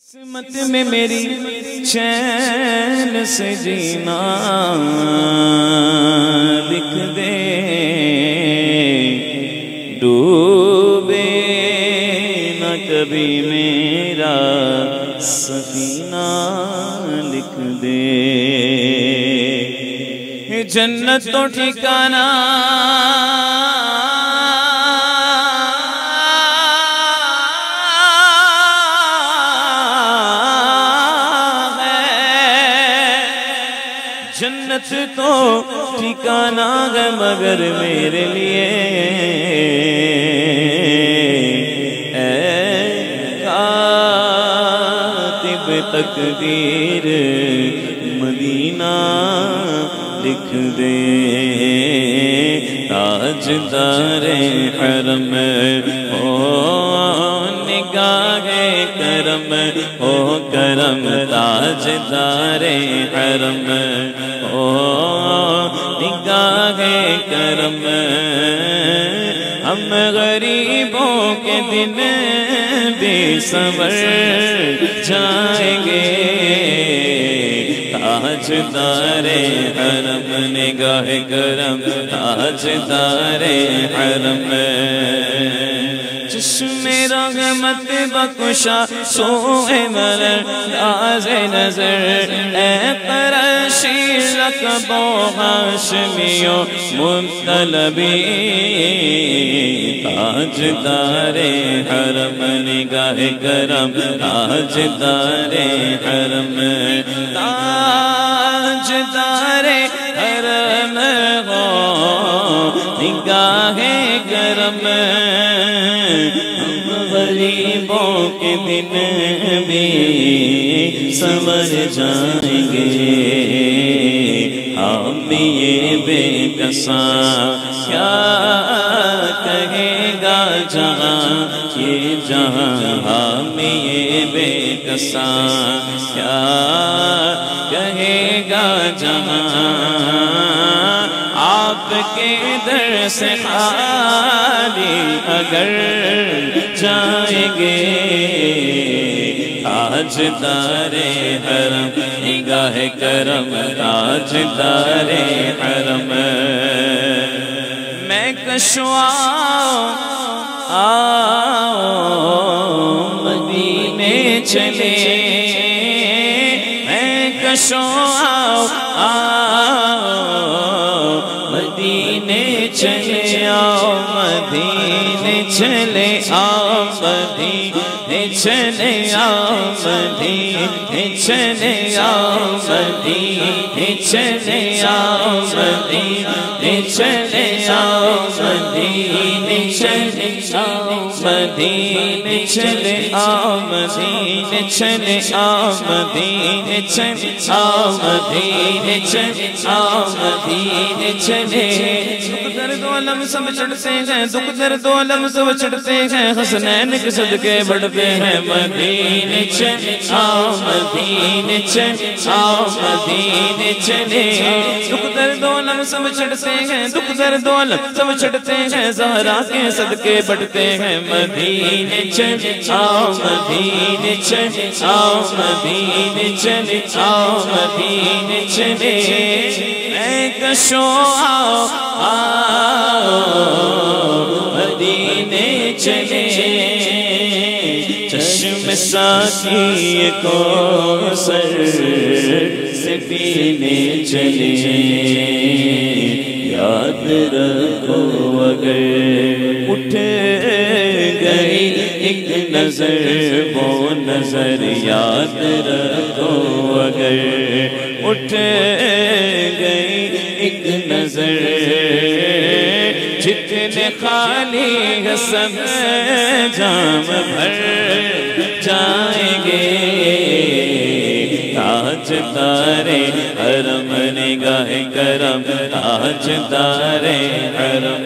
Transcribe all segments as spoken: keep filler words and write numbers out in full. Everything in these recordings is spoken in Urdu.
قسمت میں میری چین سے جینا لکھ دے، ڈوبے نہ کبھی میرا سفینہ لکھ دے، جنت تو ٹھکانہ جنت تو ٹھکانہ ہے مگر میرے لیے اے کاتب تقدیر مدینہ لکھ دے، تاجدار حرم ہو نگاہ کرم ہو کرم، تاجدار حرم ہو نگاہ کرم، ہم غریبوں کے دن بھی سنور جائیں گے، تاجدار حرم نگاہ کرم، تاجدار حرم، چشم رحمت بخشا سوئے مرر راز نظر، اے قریشی رکب و ہاشمی و مطلبی، تاجدار حرم نگاہ کرم، تاجدار حرم، تاجدار حرم ہو نگاہ کرم، غریبوں کے دن بھی سنور جائیں گے، ہم یہ بے کساں کیا کہے گا جہاں یہ جہاں، ہم یہ بے کساں کیا کہے گا جہاں، آپ کے در سے خالی اگر جائیں گے، تاجدار حرم نگاہ کرم، تاجدار حرم، میں کشوا آؤ مدینے چلے، میں کشوا آؤ مدینے چلے آؤ، مدینے چلے آؤ، مدینے چلے آؤ، مدینے چلے آؤ، مدینے چلے آؤ، مدینے چلے آؤ، مدینے چلے آؤ، مدینے چلے آؤ، مدینے چلے آؤ، مدینے چلے آؤ، مدینے چلے آؤ، مدینے چلے، دکھ درد و علم سب چڑھتے ہیں، دکھ درد و علم سب چڑھتے ہیں، حسنین کے صدقے بڑھتے ہیں، مدینے چلے آؤ، مدینے چلے آؤ، مدینے چلے، دکھ درد و علم سب چڑھتے ہیں، دکھ درد و علم سب چڑھتے ہیں، زہرا کے صدقے بڑھتے ہیں، مدینے چلے آؤ، مدینے چلے آؤ، مدینے چلے آؤ، مدینے چلے، میں کشو آؤ آؤ مدینے چلے، چشم ساقی کو سر سے پینے چلے، یاد رکھو اگر اٹھ گئی ایک نظر وہ نظر، یاد رکھو اگر اٹھ گئی ایک نظر، جتنے خالی ہے سب جام بھر جائیں گے، تاجدار حرم نگاہ کرم، تاجدار حرم،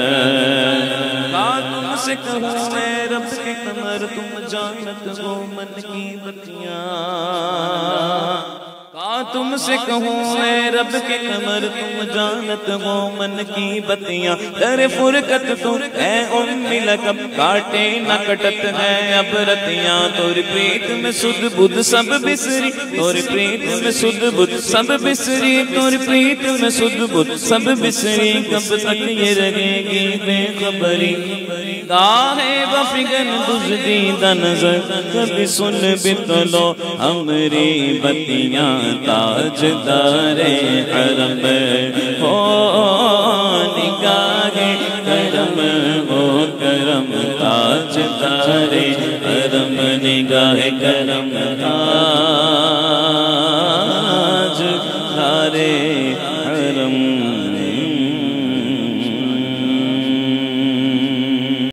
تم سے کہوں اے رب کے قمر تم جانت ہو من کی بتیاں، تم سے کہوں اے رب کے قمر تم جانت ہو من کی بتیاں در فرقت تو اے امی لقب کاٹے نہ کٹت ہے اب رتیاں توری پریت میں سدھ بدھ سب بسری توری پریت میں سدھ بدھ سب بسری توری پریت میں سدھ بدھ سب بسری کب تک یہ رہے گی بے خبری گاہے بفگن دزدیدہ نظر کبھی سن بتلو ہمری بتیاں تاجدار حرم ہو نگاہ کرم ہو کرم تاجدار حرم نگاہ کرم